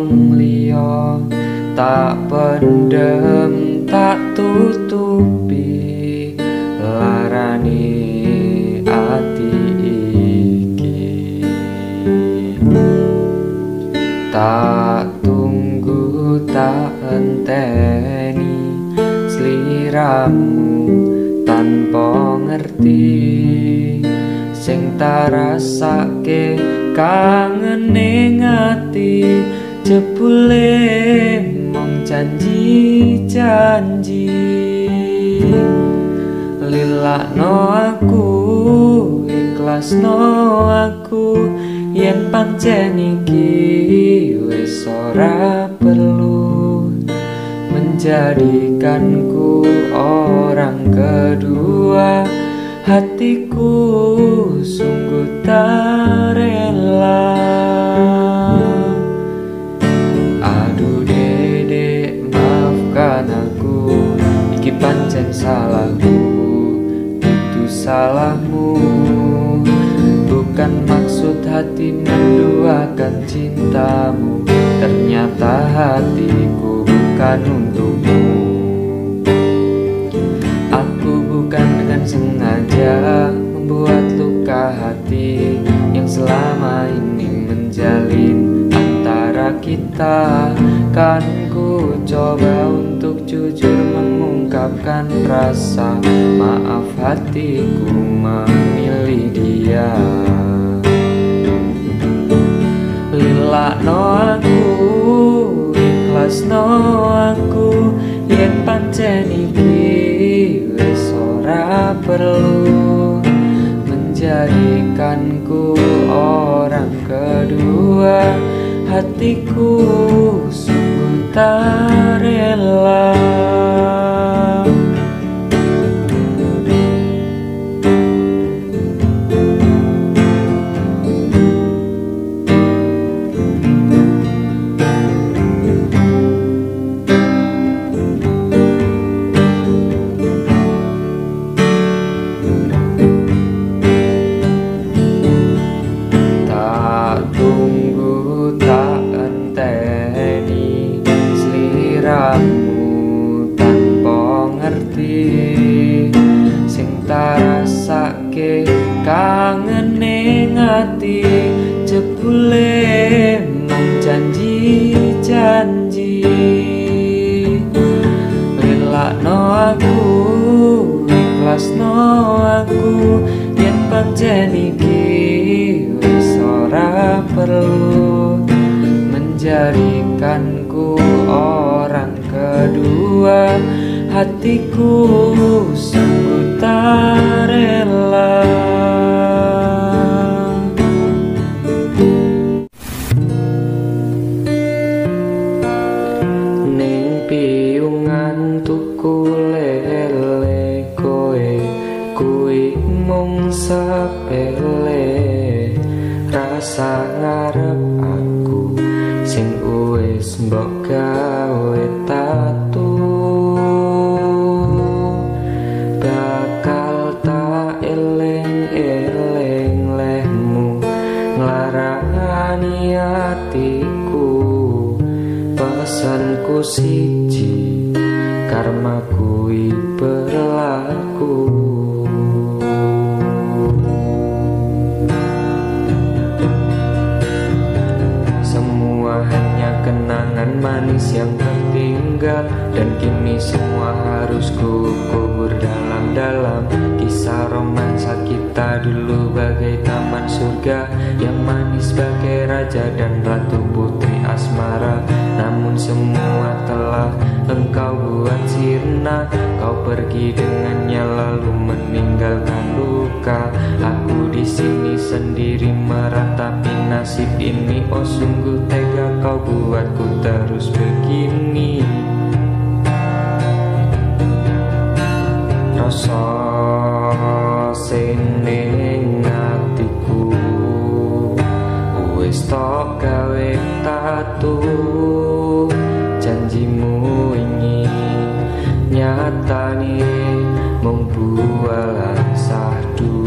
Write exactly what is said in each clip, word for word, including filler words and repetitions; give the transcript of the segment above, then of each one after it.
wong liya, tak pendem tak tutupi larani ati iki. Tak tunggu tak enteni sliramu tanpa ngerti, sing tak rasake kangen ning ati, jebule mung janji-janji. Lilakno aku, ikhlasno aku, yen pancen iki wis ora perlu menjadikanku orang kedua. Hatiku sungguh tak rela. Aduh dedek, maafkan aku, iki pancen salahku, itu salahmu. Bukan maksud hati menduakan cintamu, ternyata hatiku bukan untukmu. Aku bukan dengan sengaja membuat luka hati yang selama ini menjalin antara kita. Kan ku coba untuk jujur mengungkapkan rasa, maaf hatiku memilih dia. Lilakno aku, ikhlasno aku, yen pancen iki wis ora perlu menjadikanku orang kedua. Hatiku sungguh tak rela. Tanpa ngerti, sing tak rasake kangen ning ati, jebule mung janji-janji. Lilakno aku, ikhlasno aku, yen pancen iki wis ora perlu menjadikanku orang kedua. Hatiku sungguh tak rela. Ning piungan tuku lele koe, kuwi mung sepele. Rasa ngarep aku sing wis mbok gawe tatu, bakal tak eling-eling lehmu nglarani atiku. Pesanku siji, karma kuwi berlaku. Kenangan manis yang tertinggal, dan kini semua harus ku kubur dalam-dalam. Kisah romansa kita dulu bagai taman surga, yang manis bagai raja dan ratu putri asmara. Namun semua telah engkau buat sirna. Kau pergi dengannya lalu meninggalkan luka. Aku di sini sendiri meratapi nasib ini. Oh sungguh tega kau buatku terus begini. Rasa sing ning atiku wis tok gawe tatu. Janjimu ini nyatane mung bualan sahdu.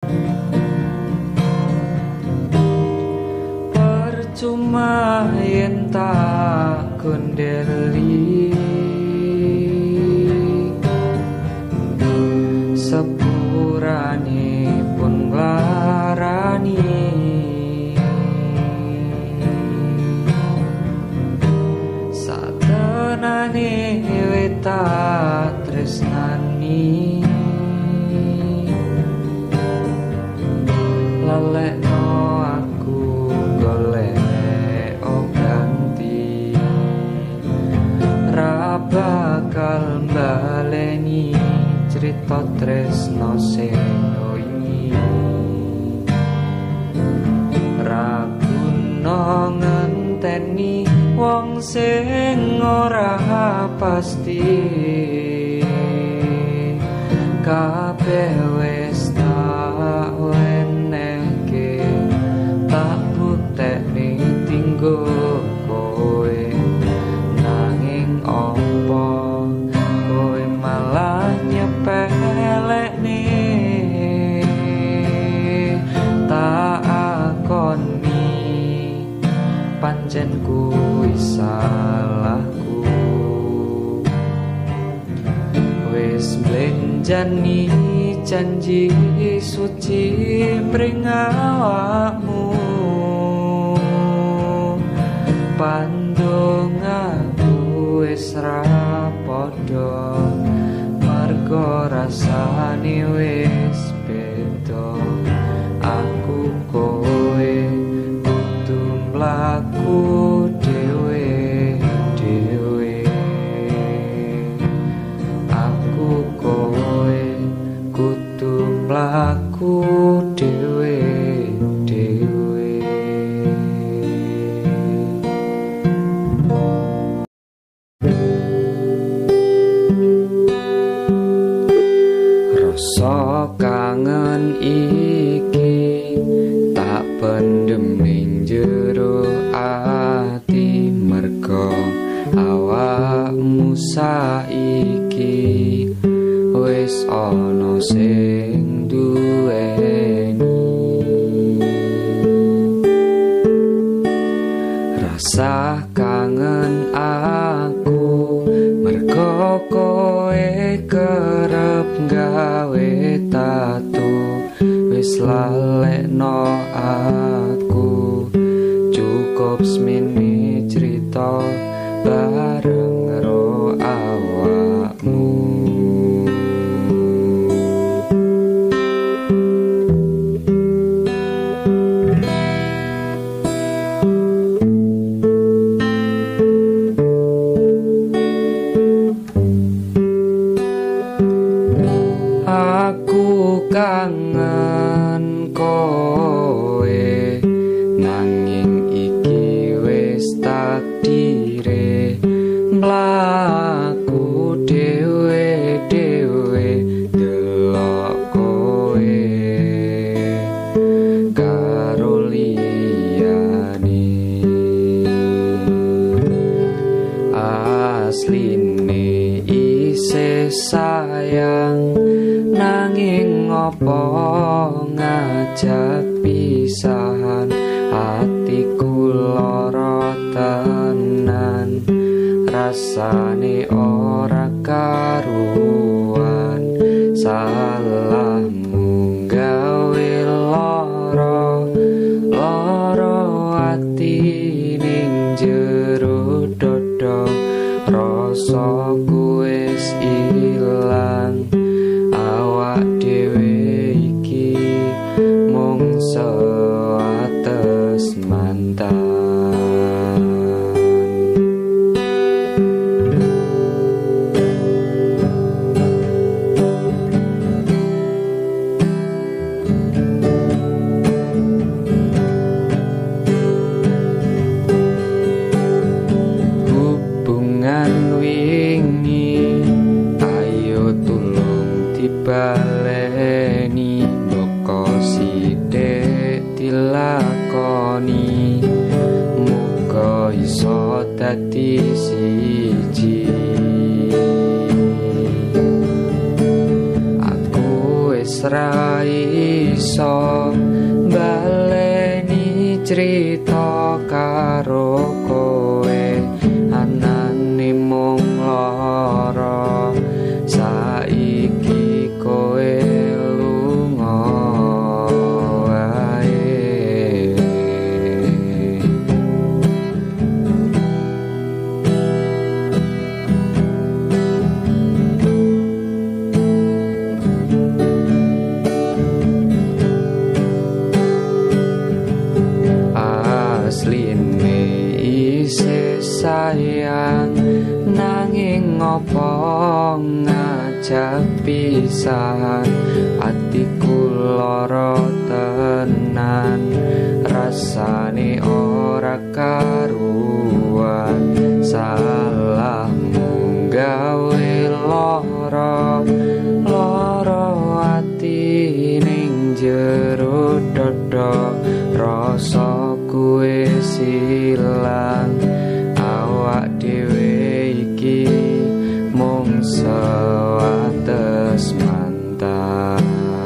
Percuma yen tak gondeli, sepurane pun nglarani. Satenane weta tresnani, lalekno aku golek ganti, ra bakal baleni cerita tresno sing wingi. Ra guna ngenteni wong sing ora pasti, kabeh wis tak wenehke, tak buktekne tinggo kowe. Nanging opo kowe malah nyepelekne, tak akoni pancen kuwi salahku. Wis blenjani janji suci mring awakmu, pandongaku wis ra padha, mergo rasane wis beda. Aku kowe kudu mlaku dhewe dhewe, aku kowe kudu mlaku dhewe dhewe. Rasa kangen iki tak pendem ning jero ati, mergo awakmu saiki wis ana sing duweni. Rasa kangen aku mergo kowe kerep gawe tato, wis lalekno aku. Cukup semene cerita bareng ro awakmu. Aku kangen kowe, nanging iki wis takdire. Mlaku dhewe dhewe delok kowe karo liyane. Asline isih sayang, nanging ngopo ngajak pisahan. Hatiku lara tenan, rasane ora karuan. Salahmu gawe lara lara ati ning jero dodo. Rasaku wis ilang, awak dhewe iki mung sewates mantan. Hubungan wingi ayo tulung dibaleni, mboko sithik dilakoni, muga iso dadi siji. Aku wis wis ra iso baleni crita karo kowe, anane mung lara saiki kowe lunga wae. Asline isih sayang nanging ngopo ngajak pisahan, atiku lara tenan rasane ora karuan, salahmu gawe lara lara ati ning jero dada, rasa kuwe silang awak dhewe iki mung sewates mantan.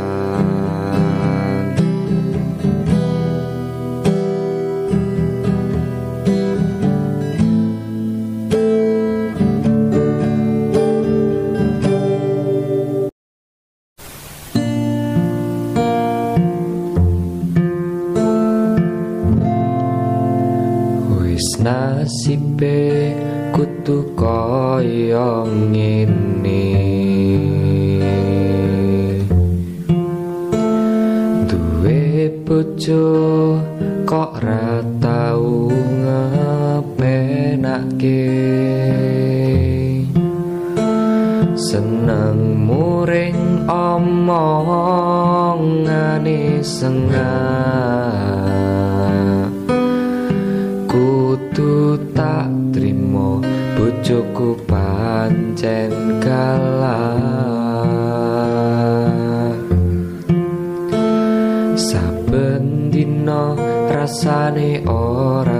Nasibe kudu kaya ngene, duwe bojo kok ra tau ngepenake, seneng muring omongane sengak, kudu tak trimo bojoku pancen galak, saben dina rasane ora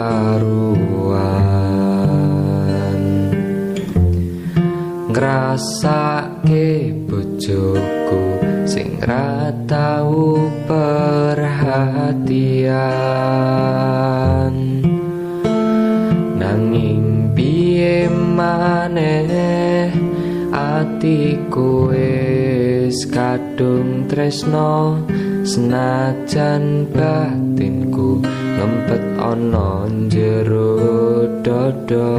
karuan, ngrasake bojoku sing ra tau perhatian, nanging piye maneh atiku wis kadung tresno, senajan batinku ngempet ana jero dada.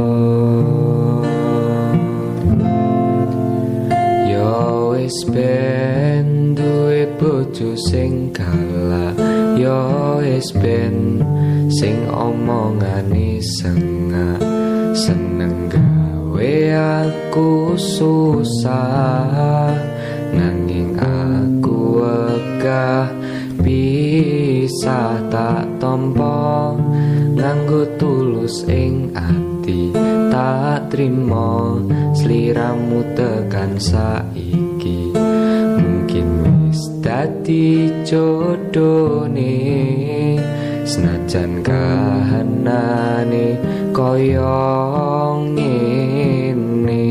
Yo wis ben duwe bojo sing galak, yo wis ben sing omongane sengak, seneng gawe aku susah, nanging aku wegah pisah tak tampa, nganggo tulus ing ati tak trimo sliramu tekan saiki, mungkin wis dadi jodone, senajan kahanane kaya ngene.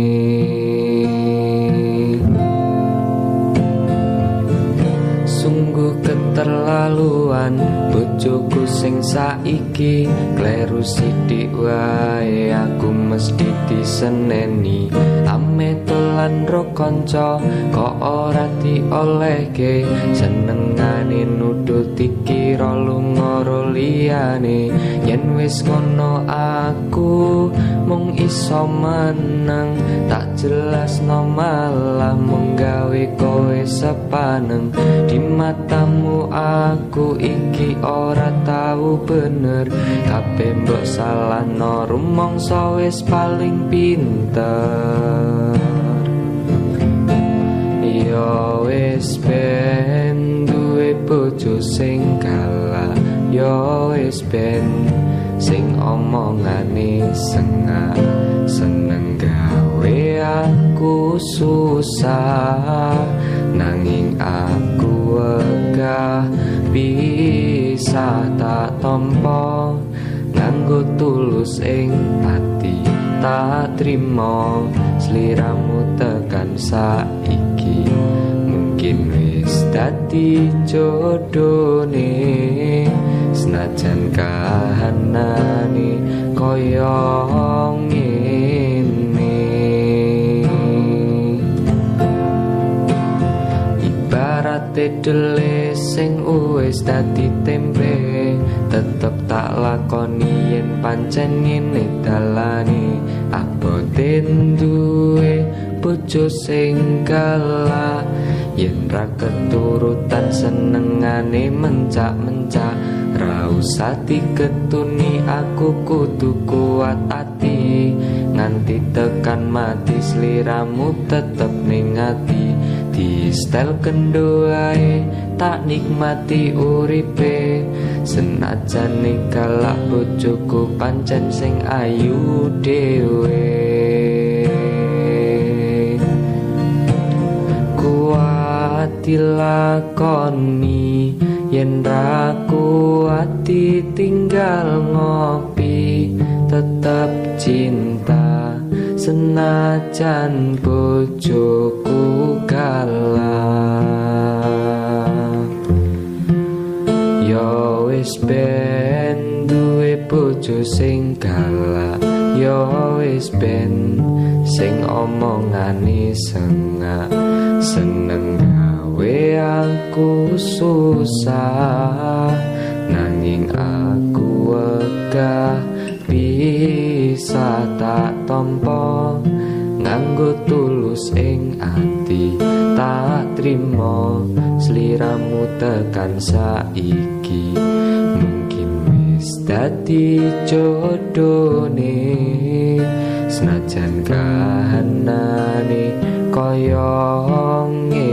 Sungguh keterlaluan bojoku sing saiki, kleru sithik wae aku mesti diseneni, ame dolan ro kanca kok ora diolehke, senengane nudut dikira lunga ro liyane, yen wis ngono aku mung iso meneng, tak jelasno malah mung gawe kowe sepaneng, di matamu aku iki ora tau bener, kabeh mbok salahno rumangsa wis paling pinter. Yo wis ben duwe bojo sing galak, yo wis ben sing omongane sengak, seneng gawe aku susah, nanging aku wegah bisa tak tampa, nganggo tulus ing ati tak trimo sliramu tekan saiki, mungkin wis dadi jodone, senajan kahanane kaya ngene. Ibarate dele sing wis dadi tempe, tetep tak lakoni yen pancen ngene dalane. Abote duwe bojo sing galak, yen ra keturutan senengane mencak-mencak. Ra usah diketuni aku kudu kuat ati, nganti tekan mati sliramu tetep ning ati. Di stel kendo ae tak nikmati uripe, senajan galak bojoku pancen sing ayu dhewe. Kuat dilakoni yen ra kuat tinggal ngopi, tetep cinta senajan bojoku galak. Yo wis ben duwe bojo sing galak, yo wis ben sing omongane sengak, seneng gawe aku susah, nanging aku wegah bisa tak tompo. Nganggo tulus ing ati tak trimo, sliramu tekan saiki mungkin wis dadi jodone, senajan kahanane kaya ngene.